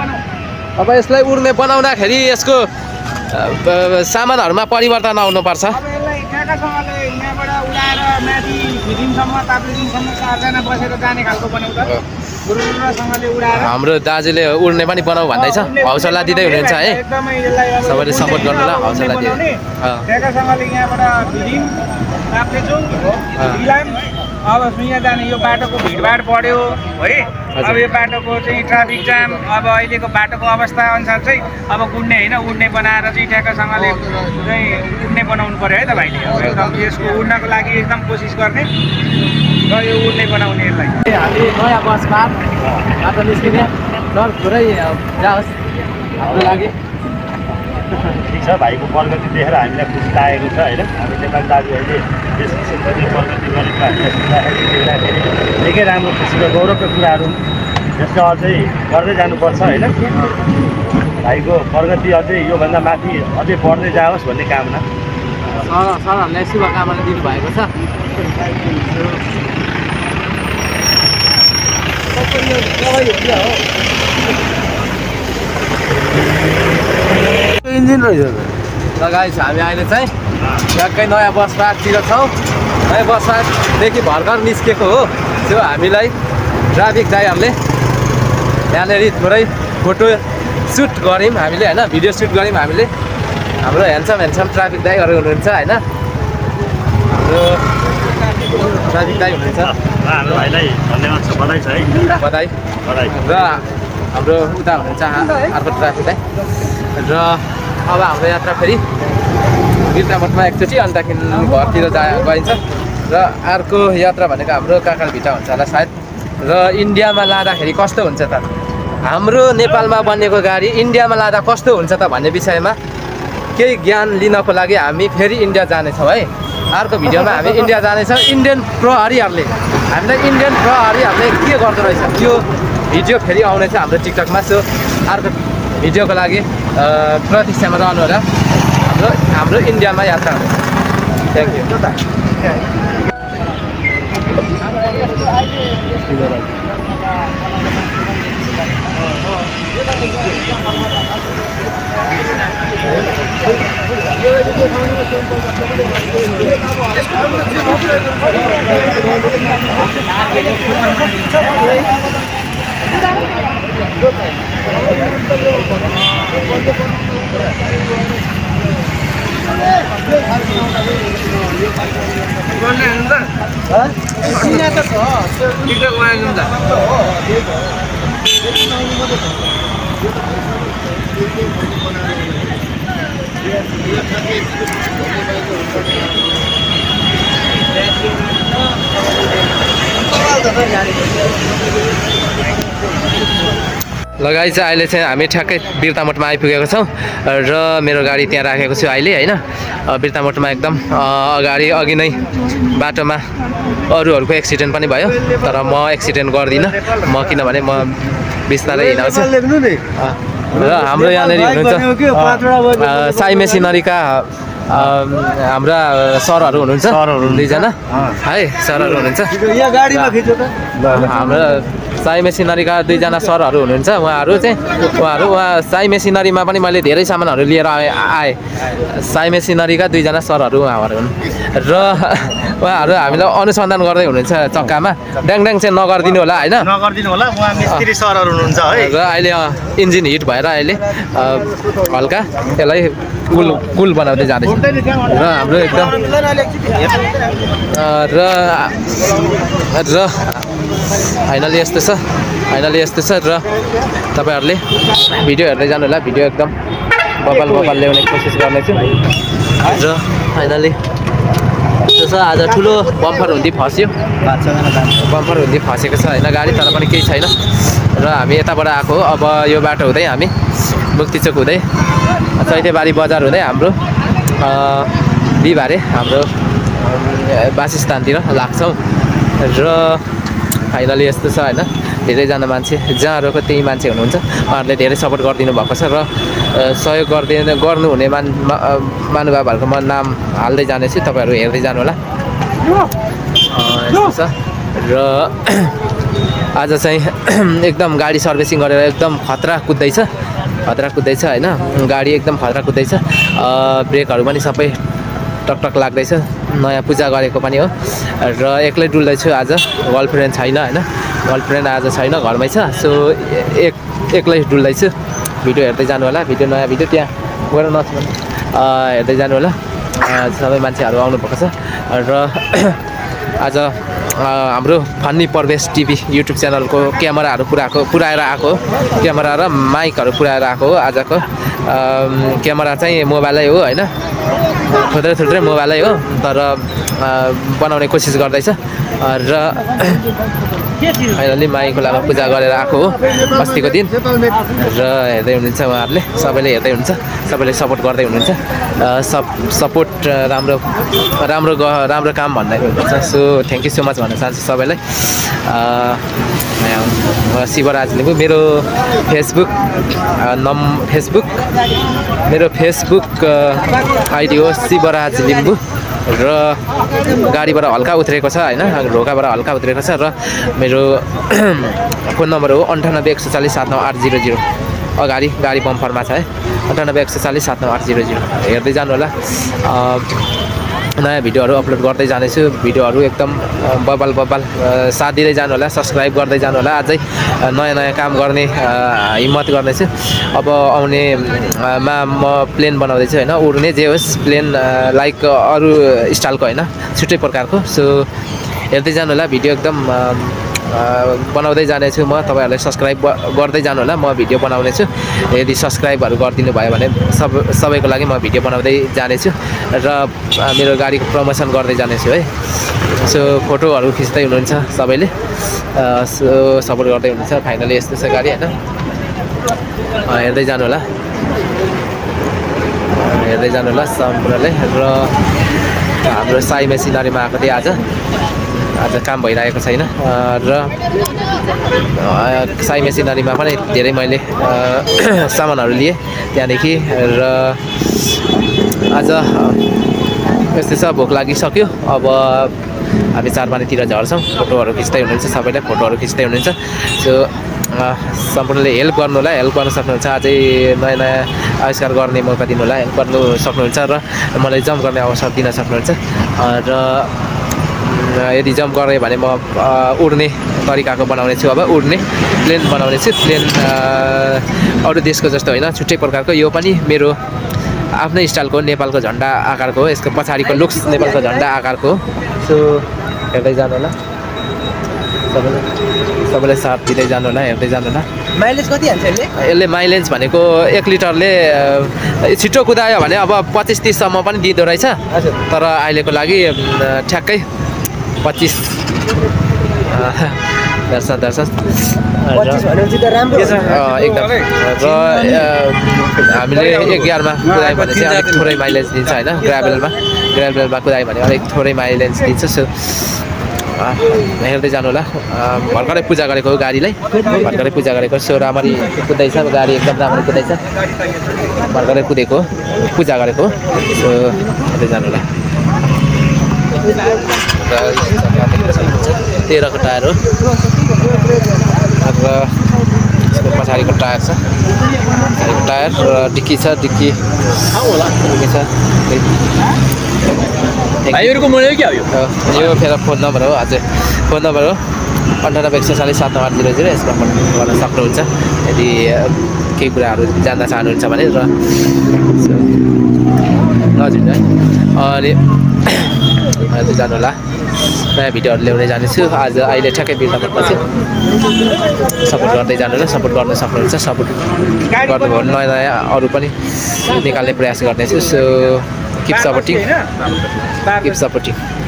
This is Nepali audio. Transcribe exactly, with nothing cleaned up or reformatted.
अब यसलाई उड्ने बनाउँदाखेरि यसको सामानहरुमा परिवर्तन आउनुपर्छ। अब यसलाई ठ्याक्कसँगले यहाँबाट उडाएर माथि भिडिङसम्म ताप्लेजुङसम्म चारजना बसेर जाने खालको बनाउँछ। गुरुसँगले उडाएर हाम्रो दाजुले उड्ने पनि बनाऊ भन्दैछ, हौसला दिँदै हुनुहुन्छ है। एकदमै यसलाई अब सबैले सपोर्ट गर्नु ल, हौसला दिनु। ठ्याक्कसँगले यहाँबाट भिडिङ ताप्लेजुङ इलाम अब यहाँ जाने यो बाटोको भिडभाड बढ्यो है। अब यो बाटोको चाहिँ ट्राफिक जाम, अब अहिलेको बाटोको अवस्था अनुसार चाहिँ अब गुड्ने होइन उड्ने बनाएर चाहिँ ठ्याक्कसँगले चाहिँ उड्ने बनाउनु पर्यो है त भाइले। अब एकदम यसको उड्नको लागि एकदम कोसिस गर्ने र यो उड्ने बनाउने यसलाई। हामी नयाँ बसमा बाटो निस्किने डर पुरै जाओस् हाम्रो लागि। ठिक छ, भाइको प्रगति देखेर हामीलाई खुसी लागेको छ होइन। हामी नेपाली दाजुहरूले यस किसिमको प्रगति गरेको हामीलाई सुन्दाखेरि देख्दाखेरि निकै राम्रो खुसीको गौरवको कुराहरू यसले अझै गर्दै जानुपर्छ होइन। भाइको प्रगति अझै योभन्दा माथि अझै बढ्दै जाओस् भन्ने कामना। सर सरहरूलाई शुभकामना दिनुभएको छ। इन्जिन रहेछ लगाइ छ। हामी अहिले चाहिँ ट्याक्कै नयाँ बस पार्कतिर छौँ। नयाँ बस पार्कदेखि भर्खर निस्केको हो। त्यो हामीलाई ट्राफिक दाइहरूले यहाँनिर थोरै फोटो सुट गऱ्यौँ हामीले होइन, भिडियो सुट गऱ्यौँ हामीले। हाम्रो ह्यान्डसम ह्यान्डसम ट्राफिक दाइहरू हुनुहुन्छ होइन, हाम्रो ट्राफिक दाइ हुनुहुन्छ। हाम्रो भाइलाई धन्यवाद छ, बधाई छ है। बधाई बधाई। र हाम्रो उता हुनुहुन्छ अर्को ट्राफिक दाइ। र अब हाम्रो यात्रा फेरि बिर्तामठमा एकचोटि अनि त्यहाँदेखि घरतिर जा गइन्छ। र अर्को यात्रा भनेको हाम्रो काकालभिटा हुन्छ होला सायद। र इन्डियामा लाँदाखेरि कस्तो हुन्छ त, हाम्रो नेपालमा बनेको गाडी इन्डियामा लाँदा कस्तो हुन्छ त भन्ने विषयमा केही ज्ञान लिनको लागि हामी फेरि इन्डिया जानेछौँ है। अर्को भिडियोमा हामी इन्डिया जानेछौँ। इन्डियन प्रहरीहरूले हामीलाई इन्डियन प्रहरीहरूले के गर्दो रहेछ त्यो भिडियो फेरि आउनेछ हाम्रो टिकटकमा। सो अर्को भिडियोको लागि प्रतीक्षामा रहनु होला। हाम्रो हाम्रो इन्डियामा यात्रा हुनेछ। Thank you. लगाइ चाहिँ अहिले चाहिँ हामी ठ्याक्कै बिर्तामठमा आइपुगेको छौँ र मेरो गाडी त्यहाँ राखेको छु अहिले होइन। बिर्तामठमा एकदम अगाडि अघि नै बाटोमा अरूहरूको एक्सिडेन्ट पनि भयो, तर म एक्सिडेन्ट गर्दिनँ म, किनभने म बिस्तारै हिँडाउँछु। र हाम्रो यहाँनिर हुनुहुन्छ साई मेसिनरीका हाम्रा सरहरू हुनुहुन्छ दुईजना है, सरहरू हुनुहुन्छ। हाम्रो साई मेसिनरीका दुईजना सरहरू हुनुहुन्छ। उहाँहरू चाहिँ उहाँहरू उहाँ साई मेसिनरीमा पनि मैले धेरै सामानहरू लिएर आएँ आएँ साई मेसिनरीका दुईजना सरहरू उहाँहरू हुन्। र उहाँहरू हामीलाई अनुसन्धान गर्दै हुनुहुन्छ चक्कामा। ड्याङ ड्याङ चाहिँ नगरिदिनु होला होइन, नगरिदिनु होला। उहाँ मिस्त्री सरहरू हुनुहुन्छ है। र अहिले इन्जिन हिट भएर अहिले हल्का यसलाई कुल कुल बनाउँदै जाँदैछ। र हाम्रो एकदम र र फाइनली यस्तो छ फाइनली यस्तो छ र तपाईँहरूले भिडियो हेर्दै जानु होला। भिडियो एकदम बबल बबल ल्याउने कोसिस गर्नेछु। र फाइनली यस्तो छ, आज ठुलो बम्पर हुन्दी फस्यो, बम्पर हुन्दी फसेको छ होइन गाडी, तर पनि केही छैन। र हामी यताबाट आएको हो। अब यो बाटो हुँदै हामी मुक्तिचोक हुँदै चैतेबारी बजार हुँदै हाम्रो बिहिबारे हाम्रो वासस्थानतिर लाग्छौँ। र फाइनली यस्तो छ होइन, धेरैजना मान्छे जहाँ रोको त्यही मान्छे हुनुहुन्छ। उहाँहरूले धेरै सपोर्ट गरिदिनु भएको छ र सहयोग गरिदिनु गर्नुहुने मान महानुभावहरूको म नाम हाल्दै जानेछु, तपाईँहरू हेर्दै जानु होला। यस्तो छ र आज चाहिँ एकदम गाडी सर्भिसिङ गरेर एकदम खतरा कुद्दैछ खतरा कुद्दैछ होइन गाडी एकदम खतरा कुद्दैछ ब्रेकहरू पनि सबै टकटक लाग्दैछ नयाँ पूजा गरेको पनि हो र एक्लै डुल्दैछु आज गर्लफ्रेन्ड छैन होइन गर्लफ्रेन्ड आज छैन घरमै छ सो एक एक्लै डुल्दैछु भिडियो हेर्दै जानु होला भिडियो नयाँ भिडियो त्यहाँ गएर नछु हेर्दै जानु होला सबै मान्छेहरू आउनुभएको छ र आज हाम्रो फन्नी प्रवेश टिभी युट्युब च्यानलको क्यामेराहरू पुऱ्याएको पुऱ्याएर आएको क्यामेरा र माइकहरू पुऱ्याएर आएको हो आजको क्यामेरा चाहिँ मोबाइलै हो होइन थुप्रै थुप्रै मोबाइलै हो तर बनाउने कोसिस गर्दैछ र फाइनली माई खोलामा पूजा गरेर आएको हो अस्तिको दिन र हेर्दै हुनुहुन्छ उहाँहरूले सबैले हेर्दै हुनुहुन्छ सबैले सपोर्ट गर्दै हुनुहुन्छ सब सपोर्ट राम्रो राम्रो राम्रो काम भन्दै हुनुहुन्छ so thank you so much भन्न चाहन्छु सबैलाई शिवराज लिम्बू मेरो फेसबुक नम फेसबुक मेरो फेसबुक आइडी हो शिवराज लिम्बू र गाडीबाट हल्का उत्रेको छ होइन ढोकाबाट हल्का उत्रेको छ र मेरो फोन नम्बर हो अन्ठानब्बे एक सौ चालिस सात नौ आठ जिरो जिरो अगाडि गाडी बम्परमा छ है अन्ठानब्बे एक सौ चालिस सात नौ आठ जिरो जिरो हेर्दै जानु होला नयाँ भिडियोहरू अपलोड गर्दै जानेछु भिडियोहरू एकदम बबाल बबाल साथ दिँदै जानु होला सब्सक्राइब गर्दै जानु होला अझै नयाँ नयाँ काम गर्ने हिम्मत गर्नेछु अब आउनेमा म प्लेन बनाउँदैछु होइन उड्ने जे होस् प्लेन लाइक अरू स्टाइलको होइन छुट्टै प्रकारको सो हेर्दै जानु होला भिडियो एकदम बनाउँदै जानेछु म तपाईँहरूलाई सब्सक्राइब गर्दै जानु होला म भिडियो बनाउनेछु यदि सब्सक्राइबहरू गरिदिनु भयो भने सब सबैको लागि म भिडियो बनाउँदै जानेछु र मेरो गाडीको प्रमोसन गर्दै जानेछु है सो फोटोहरू खिच्दै हुनुहुन्छ सबैले सो सपोर्ट गर्दै हुनुहुन्छ फाइनली यस्तो छ गाडी होइन हेर्दै जानु होला हेर्दै जानु होला सम्पूर्णले र हाम्रो साई मेसिनरीमा आएको थिएँ आज आज काम भइरहेको छैन र साई मेसिनरीमा पनि धेरै मैले सामानहरू लिएँ त्यहाँदेखि र आज यस्तै छ भोक लागिसक्यो अब हामी चारपानीतिर झर्छौँ फोटोहरू खिच्दै हुनुहुन्छ सबैले फोटोहरू खिच्दै हुनुहुन्छ सो सम्पूर्णले हेल्प गर्नु होला हेल्प गर्न सक्नुहुन्छ अझै नयाँ नयाँ आविष्कार गर्ने मौका दिनु होला हेल्प गर्नु सक्नुहुन्छ र मलाई जम्प गर्ने अवसर दिन सक्नुहुन्छ र यदि जम्प गरेँ भने म उड्ने तरिकाको बनाउने छु अब उड्ने प्लेन बनाउने छु प्लेन अरू देशको जस्तो होइन छुट्टै प्रकारको यो पनि मेरो आफ्नै स्टाइलको नेपालको झन्डा आकारको हो यसको पछाडिको लुक्स नेपालको झन्डा आकारको सो हेर्दै जानु होला सबैले सबैले साथ दिँदै जानु होला हेर्दै जानु होला माइलेज कति हान्छ यसले यसले माइलेज भनेको एक लिटरले छिटो कुदायो भने अब पच्चिस तिससम्म पनि दिँदो रहेछ तर अहिलेको लागि ठ्याक्कै पच्चिस दर्शन दर्शन एकदम र हामीले एक गियरमा कुदायो भने चाहिँ अलिक थोरै माइलेज दिन्छ होइन ग्राभेलमा ग्राभेलमा कुदायो भने अलिक थोरै माइलेज दिन्छ सो हेर्दै जानु होला भर्खरै पूजा गरेको हो गाडीलाई भर्खरै पूजा गरेको सो राम्ररी कुद्दैछ गाडी एकदम राम्रो कुद्दैछ भर्खरै कुदेको पूजा गरेको सो हेर्दै जानु होला तेह्रको टायर हो र यसको पछाडिको टायर छ पछाडिको टायर र डिक्की छ डिक्की डिक्की छ यो फेरि फोन नम्बर हो हजुर फोन नम्बर हो अन्ठानब्बे एक सौ चालिस सात नौ आठ जिरो जिरो यसमा फोन गर्न सक्नुहुन्छ यदि केही कुराहरू जान्न चाहनुहुन्छ भने र हजुर है अनि अहिले जानु होला नयाँ भिडियोहरू ल्याउँदै जानेछु आज अहिले ठ्याक्कै बिर्तामा छु सपोर्ट गर्दै जानु होला सपोर्ट गर्न सक्नुहुन्छ सपोर्ट गर्नुभयो भने नयाँ नयाँ अरू पनि निकाल्ने प्रयास गर्नेछु so keep supporting keep supporting